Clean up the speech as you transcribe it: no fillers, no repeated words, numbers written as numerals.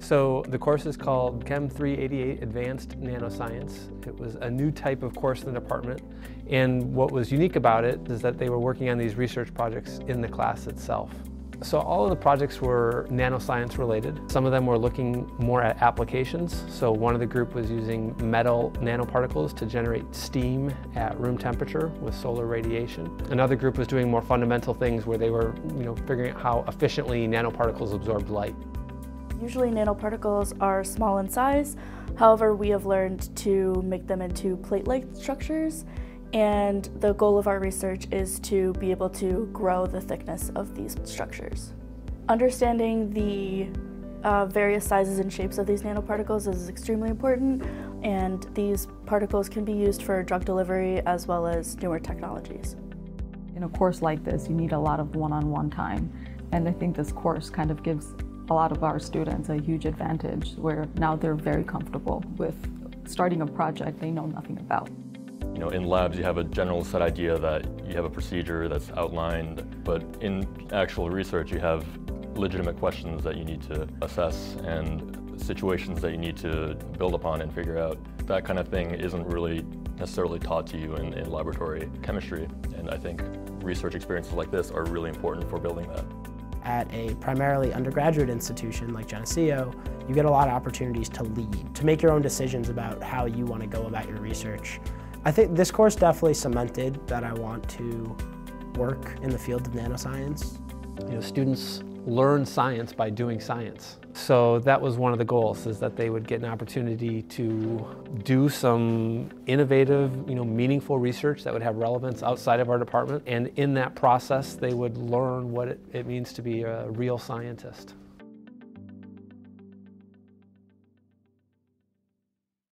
So the course is called Chem 388 Advanced Nanoscience. It was a new type of course in the department, and what was unique about it is that they were working on these research projects in the class itself. So all of the projects were nanoscience related. Some of them were looking more at applications. So one of the group was using metal nanoparticles to generate steam at room temperature with solar radiation. Another group was doing more fundamental things where they were, figuring out how efficiently nanoparticles absorbed light. Usually nanoparticles are small in size. However, we have learned to make them into plate-like structures, and the goal of our research is to be able to grow the thickness of these structures. Understanding the various sizes and shapes of these nanoparticles is extremely important, and these particles can be used for drug delivery as well as newer technologies. In a course like this, you need a lot of one-on-one time, and I think this course kind of gives a lot of our students a huge advantage where now they're very comfortable with starting a project they know nothing about. In labs you have a general set idea that you have a procedure that's outlined, but in actual research you have legitimate questions that you need to assess and situations that you need to build upon and figure out. That kind of thing isn't really necessarily taught to you in laboratory chemistry, and I think research experiences like this are really important for building that. At a primarily undergraduate institution like Geneseo, you get a lot of opportunities to lead, to make your own decisions about how you want to go about your research. I think this course definitely cemented that I want to work in the field of nanoscience. Students learn science by doing science. So that was one of the goals, is that they would get an opportunity to do some innovative, meaningful research that would have relevance outside of our department. And in that process, they would learn what it means to be a real scientist.